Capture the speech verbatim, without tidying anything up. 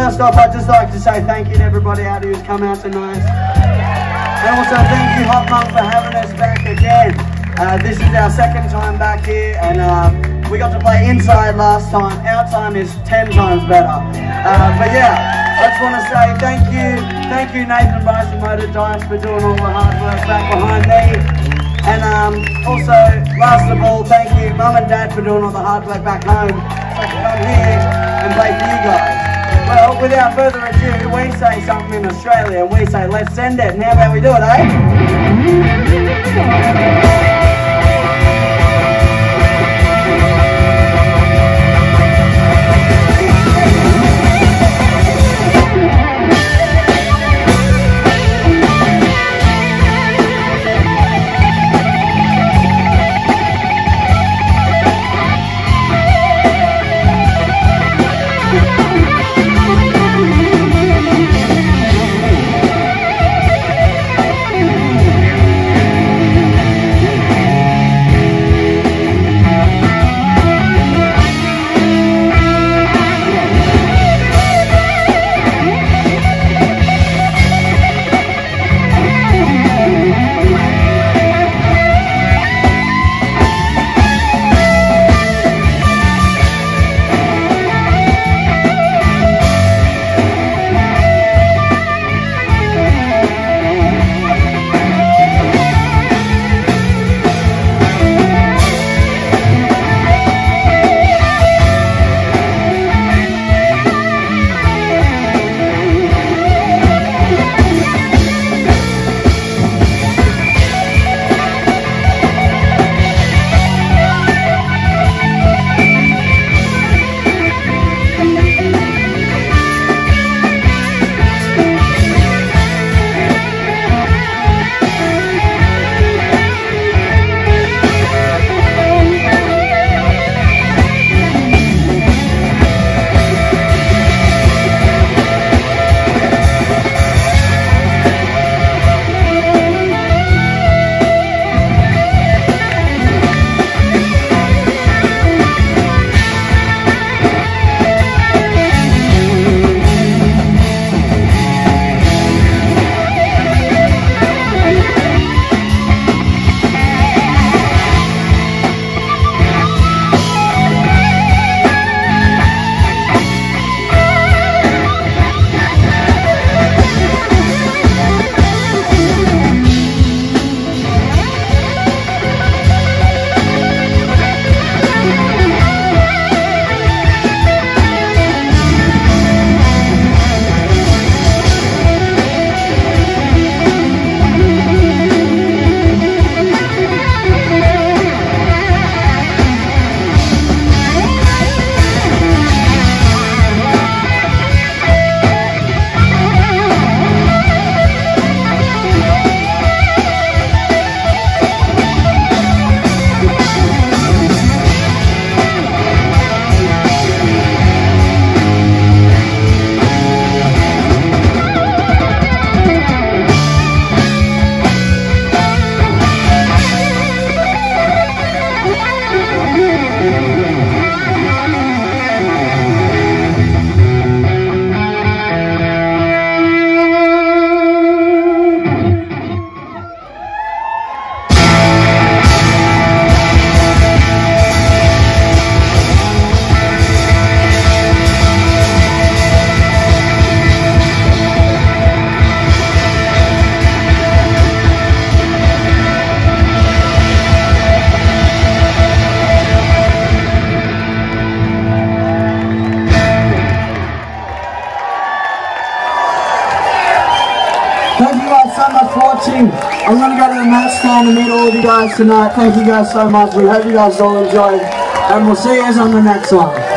first off, I'd just like to say thank you to everybody out who's come out tonight. And also thank you, Hot Monk, for having us back again. Uh, this is our second time back here, and uh, we got to play inside last time. Our time is ten times better. Uh, but yeah, I just want to say thank you, thank you Nathan Bryson Motor Dice for doing all the hard work back behind me. And um, also, last of all, thank you Mum and Dad for doing all the hard work back home. So I can come here and play for you guys. Well, without further ado, we say something in Australia and we say let's send it. And how about we do it, eh? I'm going to go to the mat stand and meet all of you guys tonight. Thank you guys so much. We hope you guys all enjoyed. And we'll see you guys on the next one.